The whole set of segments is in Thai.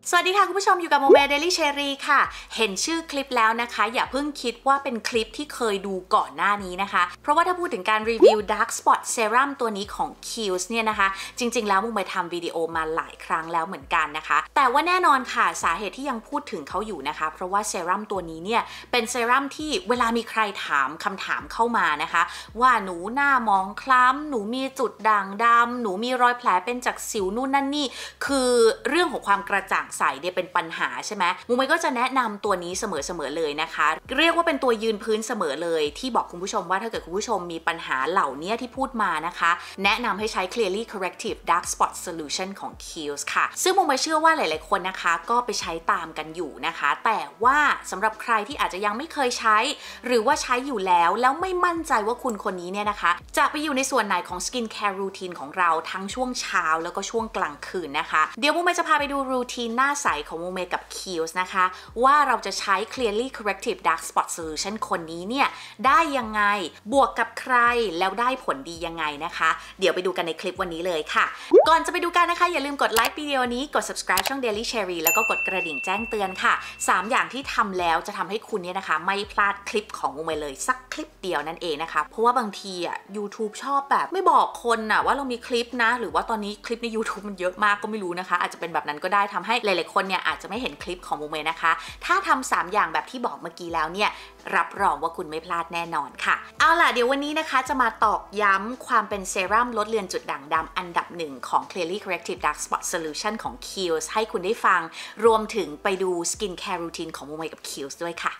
สวัสดีค่ะคุณผู้ชมอยู่กับโมเมเดลี่เชอรี่ค่ะเห็นชื่อคลิปแล้วนะคะอย่าเพิ่งคิดว่าเป็นคลิปที่เคยดูก่อนหน้านี้นะคะเพราะว่าถ้าพูดถึงการรีวิว Dark Spot Serum ตัวนี้ของ Kiehl's เนี่ยนะคะจริงๆแล้วโมเมทำวิดีโอมาหลายครั้งแล้วเหมือนกันนะคะแต่ว่าแน่นอนค่ะสาเหตุที่ยังพูดถึงเขาอยู่นะคะเพราะว่าเซรั่มตัวนี้เนี่ยเป็นเซรั่มที่เวลามีใครถามคำถามเข้ามานะคะว่าหนูหน้ามองคล้ำหนูมีจุดด่างดำหนูมีรอยแผลเป็นจากสิวนู่นนั่นนี่คือเรื่องของความกระจ่างใสเนี่ยเป็นปัญหาใช่ไหมมุมก็จะแนะนำตัวนี้เสมอเลยนะคะเรียกว่าเป็นตัวยืนพื้นเสมอเลยที่บอกคุณผู้ชมว่าถ้าเกิดคุณผู้ชมมีปัญหาเหล่านี้ที่พูดมานะคะแนะนำให้ใช้ Clearly Corrective Dark Spot Solution ของ Kiehl's ค่ะซึ่งมุมเชื่อว่าหลายๆคนนะคะก็ไปใช้ตามกันอยู่นะคะแต่ว่าสำหรับใครที่อาจจะยังไม่เคยใช้หรือว่าใช้อยู่แล้วไม่มั่นใจว่าคุณคนนี้เนี่ยนะคะจะไปอยู่ในส่วนไหนของ Skin Care Routine ของเราทั้งช่วงเช้าแล้วก็ช่วงกลางคืนนะคะเดี๋ยวมุมจะพาไปดูรูทีนหน้าใสของมุมกับ Kiehl's นะคะว่าเราจะใช้ Clearly Corrective Dark Spot Solution คนนี้เนี่ยได้ยังไงบวกกับใครแล้วได้ผลดียังไงนะคะเดี๋ยวไปดูกันในคลิปวันนี้เลยค่ะก่อนจะไปดูกันนะคะอย่าลืมกดไลค์วิดีโอนี้กด subscribe ช่อง Daily Cherry แล้วก็กดกระดิ่งแจ้งเตือนค่ะ3อย่างที่ทำแล้วจะทำให้คุณเนี่ยนะคะไม่พลาดคลิปของมุมเลยสักคลิปเดียวนั่นเองนะคะเพราะว่าบางทีYouTube ชอบแบบไม่บอกคนว่าเรามีคลิปนะหรือว่าตอนนี้คลิปใน YouTube มันเยอะมากก็ไม่รู้นะคะอาจจะเป็นแบบนั้นก็ได้ทำให้หลายๆคนเนี่ยอาจจะไม่เห็นคลิปของมุมนะคะถ้าทำ3อย่างแบบที่บอกเมื่อกี้แล้วเนี่ยรับรองว่าคุณไม่พลาดแน่นอนค่ะเอาล่ะเดี๋ยววันนี้นะคะจะมาตอกย้ำความเป็นเซรั่มลดเลือนจุดด่างดำอันดับ1ของ Clearly Corrective Dark Spot Solution ของ Kiehl's ให้คุณได้ฟังรวมถึงไปดู Skin Care Routine ของมุมกับ Kiehl's ด้วยค่ะ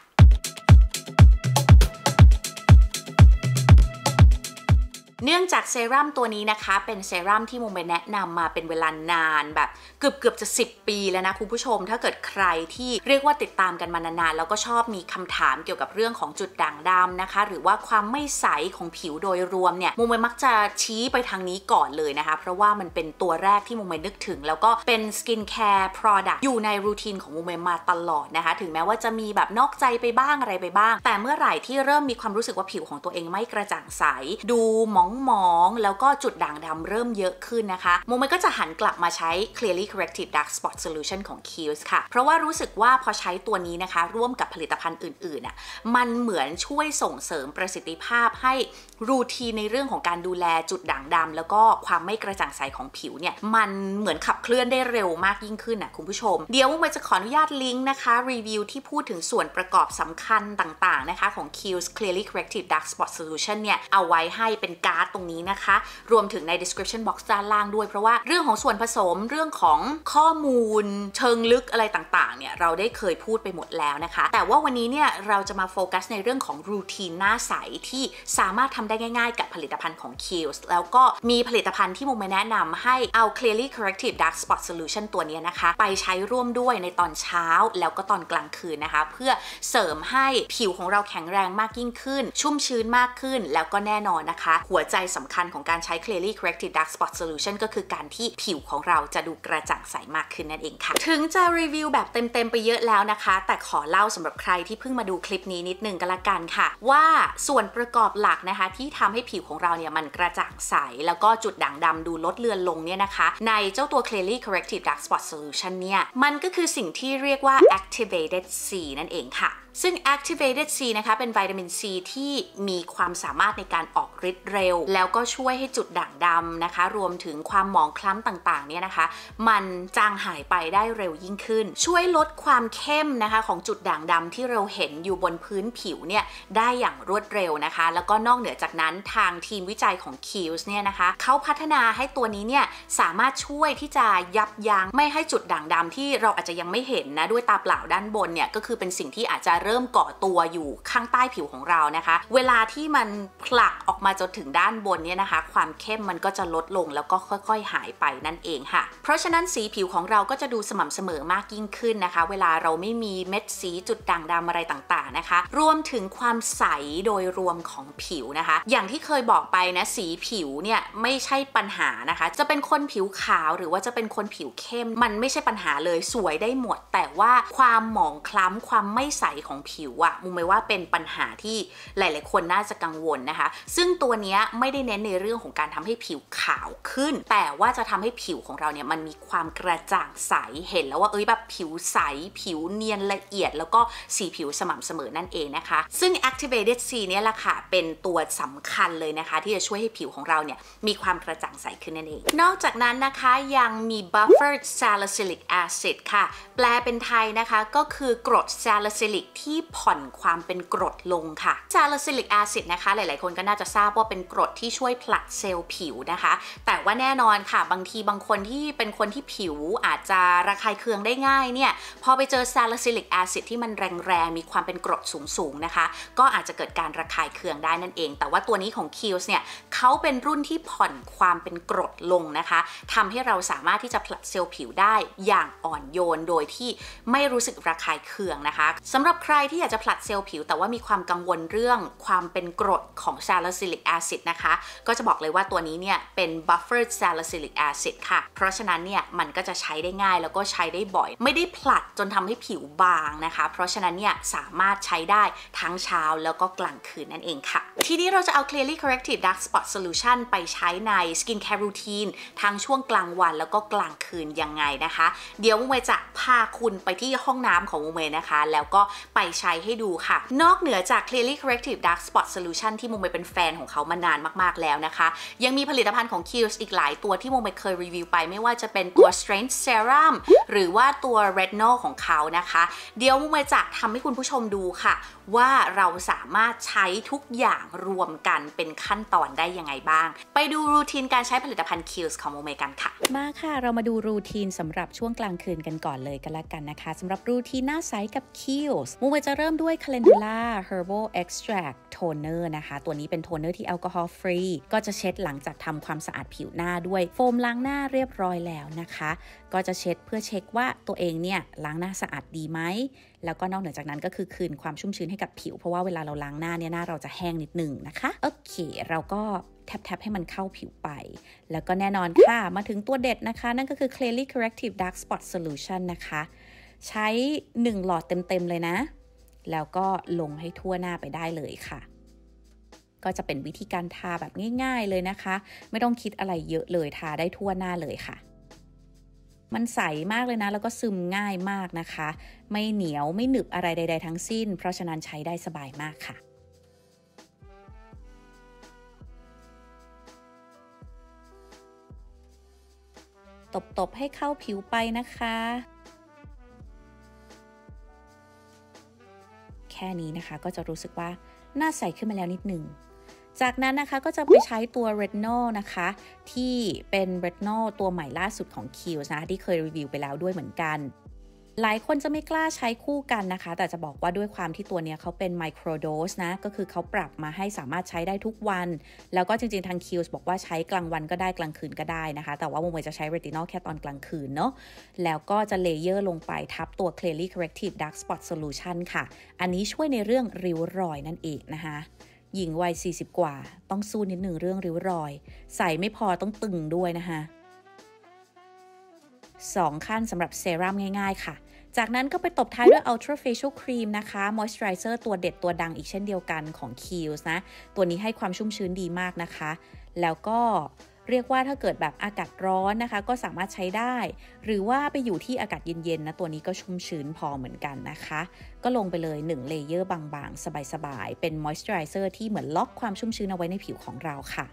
เนื่องจากเซรั่มตัวนี้นะคะเป็นเซรั่มที่มุมแนะนำมาเป็นเวลานานแบบเกือบจะ10 ปีแล้วนะคุณผู้ชมถ้าเกิดใครที่เรียกว่าติดตามกันมานานๆแล้วก็ชอบมีคำถามเกี่ยวกับเรื่องของจุดด่างดำนะคะหรือว่าความไม่ใสของผิวโดยรวมเนี่ยมุมมักจะชี้ไปทางนี้ก่อนเลยนะคะเพราะว่ามันเป็นตัวแรกที่มุมนึกถึงแล้วก็เป็น Skin Care Product อยู่ในรูทีนของมุมมาตลอดนะคะถึงแม้ว่าจะมีแบบนอกใจไปบ้างอะไรไปบ้างแต่เมื่อไหร่ที่เริ่มมีความรู้สึกว่าผิวของตัวเองไม่กระจ่างใสดูหมองแล้วก็จุดด่างดำเริ่มเยอะขึ้นนะคะมุมก็จะหันกลับมาใช้ Clearly Corrective Dark Spot Solution ของ Kiehl's ค่ะเพราะว่ารู้สึกว่าพอใช้ตัวนี้นะคะร่วมกับผลิตภัณฑ์อื่นๆมันเหมือนช่วยส่งเสริมประสิทธิภาพให้รูทีนในเรื่องของการดูแลจุดด่างดำแล้วก็ความไม่กระจ่างใสของผิวเนี่ยมันเหมือนขับเคลื่อนได้เร็วมากยิ่งขึ้นคุณผู้ชมเดี๋ยวมุมจะขออนุญาตลิงก์นะคะรีวิวที่พูดถึงส่วนประกอบสำคัญต่างๆนะคะของ Kiehl's Clearly Corrective Dark Spot Solution เนี่ยเอาไว้ให้เป็นการ์ดตรงนี้นะคะรวมถึงใน description box ด้านล่างด้วยเพราะว่าเรื่องของส่วนผสมเรื่องของข้อมูลเชิงลึกอะไรต่างๆเนี่ยเราได้เคยพูดไปหมดแล้วนะคะแต่ว่าวันนี้เนี่ยเราจะมาโฟกัสในเรื่องของรูทีนหน้าใสที่สามารถทำได้ง่ายๆกับผลิตภัณฑ์ของ Kiehl's แล้วก็มีผลิตภัณฑ์ที่มุมแนะนำให้เอา Clearly Corrective Dark Spot Solution ตัวนี้นะคะไปใช้ร่วมด้วยในตอนเช้าแล้วก็ตอนกลางคืนนะคะเพื่อเสริมให้ผิวของเราแข็งแรงมากยิ่งขึ้นชุ่มชื้นมากขึ้นแล้วก็แน่นอนนะคะหัวใจสำคัญของการใช้ Clearly Corrective Dark Spot Solution ก็คือการที่ผิวของเราจะดูกระจ่างใสมากขึ้นนั่นเองค่ะถึงจะรีวิวแบบเต็มๆไปเยอะแล้วนะคะแต่ขอเล่าสำหรับใครที่เพิ่งมาดูคลิปนี้นิดนึงก็แล้วกันค่ะว่าส่วนประกอบหลักนะคะที่ทำให้ผิวของเราเนี่ยมันกระจ่างใสแล้วก็จุดด่างดำดูลดเลือนลงเนี่ยนะคะในเจ้าตัว Clearly Corrective Dark Spot Solution เนี่ยมันก็คือสิ่งที่เรียกว่า Activated C นั่นเองค่ะซึ่ง Activated C นะคะเป็นวิตามิน C ที่มีความสามารถในการออกฤทธิ์เร็วแล้วก็ช่วยให้จุดด่างดำนะคะรวมถึงความหมองคล้ำต่างๆเนี่ยนะคะมันจางหายไปได้เร็วยิ่งขึ้นช่วยลดความเข้มนะคะของจุดด่างดำที่เราเห็นอยู่บนพื้นผิวเนี่ยได้อย่างรวดเร็วนะคะแล้วก็นอกเหนือจากนั้นทางทีมวิจัยของ Kiehl's เนี่ยนะคะเขาพัฒนาให้ตัวนี้เนี่ยสามารถช่วยที่จะยับยั้งไม่ให้จุดด่างดำที่เราอาจจะยังไม่เห็นนะด้วยตาเปล่าด้านบนเนี่ยก็คือเป็นสิ่งที่อาจจะเริ่มก่อตัวอยู่ข้างใต้ผิวของเรานะคะเวลาที่มันผลักออกมาจนถึงด้านบนเนี่ยนะคะความเข้มมันก็จะลดลงแล้วก็ค่อยๆหายไปนั่นเองค่ะเพราะฉะนั้นสีผิวของเราก็จะดูสม่ำเสมอมากยิ่งขึ้นนะคะเวลาเราไม่มีเม็ดสีจุดด่างดำอะไรต่างๆนะคะรวมถึงความใสโดยรวมของผิวนะคะอย่างที่เคยบอกไปนะสีผิวเนี่ยไม่ใช่ปัญหานะคะจะเป็นคนผิวขาวหรือว่าจะเป็นคนผิวเข้มมันไม่ใช่ปัญหาเลยสวยได้หมดแต่ว่าความหมองคล้ำความไม่ใสของผิวมุมว่าเป็นปัญหาที่หลายๆคนน่าจะกังวลนะคะซึ่งตัวนี้ไม่ได้เน้นในเรื่องของการทำให้ผิวขาวขึ้นแต่ว่าจะทำให้ผิวของเราเนี่ยมันมีความกระจ่างใสเห็นแล้วว่าแบบผิวใสผิวเนียนละเอียดแล้วก็สีผิวสม่ำเสมอนั่นเองนะคะซึ่ง Activated C เนี่ยแหละค่ะเป็นตัวสำคัญเลยนะคะที่จะช่วยให้ผิวของเราเนี่ยมีความกระจ่างใสขึ้นนั่นเองนอกจากนั้นนะคะยังมี Buffered Salicylic Acid ค่ะแปลเป็นไทยนะคะก็คือกรด Salicylic ที่ผ่อนความเป็นกรดลงค่ะ Salicylic Acid นะคะหลายๆคนก็น่าจะทราบว่าเป็นกรดที่ช่วยผลัดเซลล์ผิวนะคะแต่ว่าแน่นอนค่ะบางคนที่เป็นคนที่ผิวอาจจะระคายเคืองได้ง่ายเนี่ยพอไปเจอ Salicylic Acid ที่มันแรงๆมีความเป็นกรดสูงๆนะคะก็อาจจะเกิดการระคายเคืองได้นั่นเองแต่ว่าตัวนี้ของ Kiehl's เนี่ยเขาเป็นรุ่นที่ผ่อนความเป็นกรดลงนะคะทำให้เราสามารถที่จะผลัดเซลล์ผิวได้อย่างอ่อนโยนโดยที่ไม่รู้สึกระคายเคืองนะคะสำหรับใครที่อยากจะผลัดเซลล์ผิวแต่ว่ามีความกังวลเรื่องความเป็นกรดของ Salicylic Acid นะคะก็จะบอกเลยว่าตัวนี้เนี่ยเป็น Buffered Salicylic Acid ค่ะเพราะฉะนั้นเนี่ยมันก็จะใช้ได้ง่ายแล้วก็ใช้ได้บ่อยไม่ได้ผลัดจนทำให้ผิวบางนะคะเพราะฉะนั้นเนี่ยสามารถใช้ได้ทั้งเช้าแล้วก็กลางคืนนั่นเองค่ะทีนี้เราจะเอา Clearly Corrective Dark Spot Solution ไปใช้ใน Skincare Routine ทั้งช่วงกลางวันแล้วก็กลางคืนยังไงนะคะเดี๋ยวมุมเมจะพาคุณไปที่ห้องน้ำของมุมเมนะคะแล้วก็ไปใช้ให้ดูค่ะนอกเหนือจาก Clearly Corrective Dark Spot Solution ที่มุมเมเป็นแฟนของเขามานานมากๆแล้วนะคะยังมีผลิตภัณฑ์ของ Kiehl's อีกหลายตัวที่มุมเมเคยรีวิวไปไม่ว่าจะเป็นตัว Strength Serum หรือว่าตัว Retinol ของเขานะคะเดี๋ยวมุมเมจะทำให้คุณผู้ชมดูค่ะว่าเราสามารถใช้ทุกอย่างรวมกันเป็นขั้นตอนได้ยังไงบ้างไปดูรูทีนการใช้ผลิตภัณฑ์ Kiehl's ของมุมเมกันค่ะมาค่ะเรามาดูรูทีนสำหรับช่วงกลางคืนกันก่อนเลยกันละกันนะคะสำหรับรูทีนหน้าใสกับ Kiehl's มุมเมจะเริ่มด้วย Calendula Herbal Extract Toner นะคะตัวนี้เป็นโทนเนอร์ที่แอลกอฮอล์ฟรีก็จะเช็ดหลังจากทำความสะอาดผิวหน้าด้วยโฟมล้างหน้าเรียบร้อยแล้วนะคะก็จะเช็ดเพื่อเช็คว่าตัวเองเนี่ยล้างหน้าสะอาดดีไหมแล้วก็นอกเหนือจากนั้นก็คือคืนความชุ่มชื้นให้กับผิวเพราะว่าเวลาเราล้างหน้าเนี่ยหน้าเราจะแห้งนิดนึงนะคะโอเคเราก็แทบให้มันเข้าผิวไปแล้วก็แน่นอนค่ะมาถึงตัวเด็ดนะคะนั่นก็คือ Clearly Corrective Dark Spot Solution นะคะใช้1หลอดเต็มๆเลยนะแล้วก็ลงให้ทั่วหน้าไปได้เลยค่ะก็จะเป็นวิธีการทาแบบง่ายๆเลยนะคะไม่ต้องคิดอะไรเยอะเลยทาได้ทั่วหน้าเลยค่ะมันใสมากเลยนะแล้วก็ซึมง่ายมากนะคะไม่เหนียวไม่หนึบอะไรใดๆทั้งสิ้นเพราะฉะนั้นใช้ได้สบายมากค่ะตบๆให้เข้าผิวไปนะคะแค่นี้นะคะก็จะรู้สึกว่าหน้าใสขึ้นมาแล้วนิดหนึ่งจากนั้นนะคะก็จะไปใช้ตัว Retinol นะคะที่เป็น Retinol ตัวใหม่ล่าสุดของ Kiehl's นะที่เคยรีวิวไปแล้วด้วยเหมือนกันหลายคนจะไม่กล้าใช้คู่กันนะคะแต่จะบอกว่าด้วยความที่ตัวนี้เขาเป็น Microdose นะก็คือเขาปรับมาให้สามารถใช้ได้ทุกวันแล้วก็จริงๆทาง Kiehl's บอกว่าใช้กลางวันก็ได้กลางคืนก็ได้นะคะแต่ว่าโมจะใช้ Retinol แค่ตอนกลางคืนเนาะแล้วก็จะเลเยอร์ลงไปทับตัว Clearly Corrective Dark Spot Solution ค่ะอันนี้ช่วยในเรื่องริ้วรอยนั่นเองนะคะหญิงวัย40กว่าต้องสู้นิดหนึ่งเรื่องริ้วรอยใส่ไม่พอต้องตึงด้วยนะคะ2ขั้นสำหรับเซรั่มง่ายๆค่ะจากนั้นก็ไปตบท้ายด้วย Ultra Facial Cream นะคะ Moisturizer ตัวเด็ดตัวดังอีกเช่นเดียวกันของ Kiehl's นะตัวนี้ให้ความชุ่มชื้นดีมากนะคะแล้วก็เรียกว่าถ้าเกิดแบบอากาศร้อนนะคะก็สามารถใช้ได้หรือว่าไปอยู่ที่อากาศเย็นๆนะตัวนี้ก็ชุ่มชื้นพอเหมือนกันนะคะก็ลงไปเลย1เลเยอร์บางๆสบายๆเป็น Moisturizer ที่เหมือนล็อกความชุ่มชื้นเอาไว้ในผิวของเราค่ะ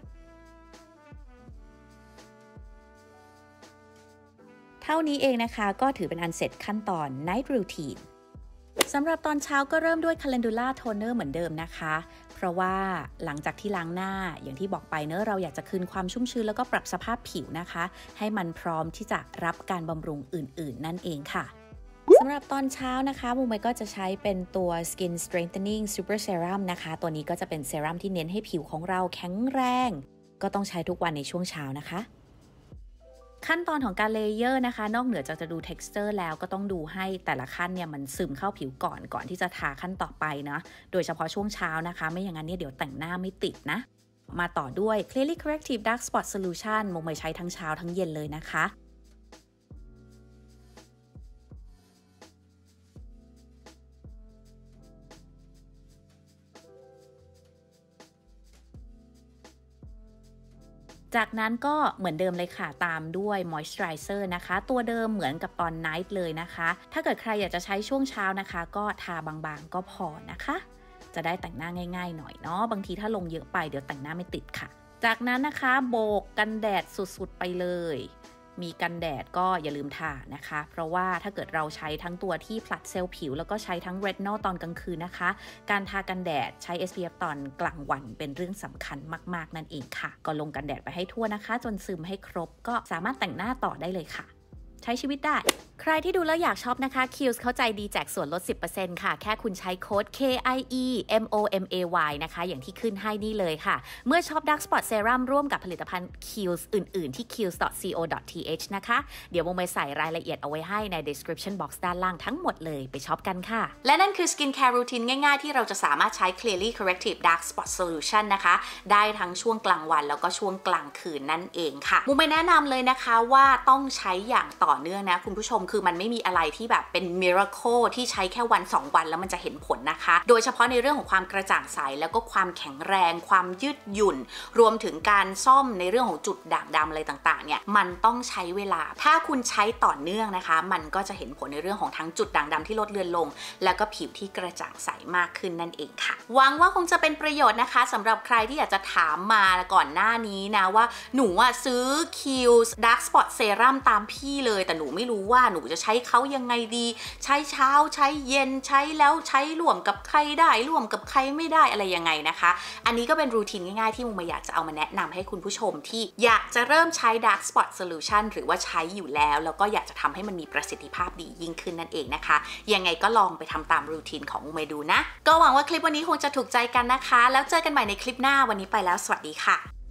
เท่านี้เองนะคะก็ถือเป็นอันเสร็จขั้นตอน Night Routine สำหรับตอนเช้าก็เริ่มด้วย Calendula Toner เหมือนเดิมนะคะเพราะว่าหลังจากที่ล้างหน้าอย่างที่บอกไปเนอะเราอยากจะคืนความชุ่มชื้นแล้วก็ปรับสภาพผิวนะคะให้มันพร้อมที่จะรับการบำรุงอื่นๆนั่นเองค่ะสำหรับตอนเช้านะคะมุมเมก็จะใช้เป็นตัว Skin Strengthening Super Serum นะคะตัวนี้ก็จะเป็นเซรั่มที่เน้นให้ผิวของเราแข็งแรงก็ต้องใช้ทุกวันในช่วงเช้านะคะขั้นตอนของการเลเยอร์นะคะนอกเหนือจากจะดู texture แล้วก็ต้องดูให้แต่ละขั้นเนี่ยมันซึมเข้าผิวก่อนที่จะทาขั้นต่อไปนะโดยเฉพาะช่วงเช้านะคะไม่อย่างนั้นเนี่ยเดี๋ยวแต่งหน้าไม่ติดนะมาต่อด้วย Clearly Corrective Dark Spot Solution มุมเมใช้ทั้งเช้าทั้งเย็นเลยนะคะจากนั้นก็เหมือนเดิมเลยค่ะตามด้วย moisturizer นะคะตัวเดิมเหมือนกับตอน night เลยนะคะถ้าเกิดใครอยากจะใช้ช่วงเช้านะคะก็ทาบางๆก็พอนะคะจะได้แต่งหน้าง่ายๆหน่อยเนาะบางทีถ้าลงเยอะไปเดี๋ยวแต่งหน้าไม่ติดค่ะจากนั้นนะคะโบกกันแดดสุดๆไปเลยมีกันแดดก็อย่าลืมทานะคะเพราะว่าถ้าเกิดเราใช้ทั้งตัวที่ผลัดเซลล์ผิวแล้วก็ใช้ทั้งเรตินอลตอนกลางคืนนะคะการทากันแดดใช้ SPF ตอนกลางวันเป็นเรื่องสำคัญมากๆนั่นเองค่ะก็ลงกันแดดไปให้ทั่วนะคะจนซึมให้ครบก็สามารถแต่งหน้าต่อได้เลยค่ะใช้ชีวิตได้ใครที่ดูแล้วอยากช็อปนะคะ Kiehl's เข้าใจดีแจกส่วนลด 10% ค่ะแค่คุณใช้โค้ด KIEMOMAY นะคะอย่างที่ขึ้นให้นี่เลยค่ะเมื่อช็อป Dark Spot Serum ร่วมกับผลิตภัณฑ์ Kiehl's อื่นๆที่ kiehl's.co.th นะคะเดี๋ยวโมไปใส่รายละเอียดเอาไว้ให้ใน description box ด้านล่างทั้งหมดเลยไปช็อปกันค่ะและนั่นคือ Skincare Routine ง่ายๆที่เราจะสามารถใช้ Clearly Corrective Dark Spot Solution นะคะได้ทั้งช่วงกลางวันแล้วก็ช่วงกลางคืนนั่นเองค่ะโมไม่แนะนำเลยนะคะว่าต้องใช้อย่างต่อเนื่องนะคุณผู้ชมคือมันไม่มีอะไรที่แบบเป็น miracle ที่ใช้แค่วัน2วันแล้วมันจะเห็นผลนะคะโดยเฉพาะในเรื่องของความกระจ่างใสแล้วก็ความแข็งแรงความยืดหยุ่นรวมถึงการซ่อมในเรื่องของจุดด่างดำอะไรต่างๆเนี่ยมันต้องใช้เวลาถ้าคุณใช้ต่อเนื่องนะคะมันก็จะเห็นผลในเรื่องของทั้งจุดด่างดำที่ลดเลือนลงแล้วก็ผิวที่กระจ่างใสมากขึ้นนั่นเองค่ะหวังว่าคงจะเป็นประโยชน์นะคะสำหรับใครที่อยากจะถามมาก่อนหน้านี้นะว่าหนูซื้อ Kiehl's Dark Spot Serum ตามพี่เลยแต่หนูไม่รู้ว่าหนูจะใช้เขายังไงดีใช้เช้าใช้เย็นใช้แล้วใช้ร่วมกับใครได้ร่วมกับใครไม่ได้อะไรยังไงนะคะอันนี้ก็เป็นรูทีนง่ายๆที่มุมอยากจะเอามาแนะนำให้คุณผู้ชมที่อยากจะเริ่มใช้ Dark Spot Solution หรือว่าใช้อยู่แล้วก็อยากจะทำให้มันมีประสิทธิภาพดียิ่งขึ้นนั่นเองนะคะยังไงก็ลองไปทำตามรูทีนของมุมดูนะก็หวังว่าคลิปวันนี้คงจะถูกใจกันนะคะแล้วเจอกันใหม่ในคลิปหน้าวันนี้ไปแล้วสวัสดีค่ะ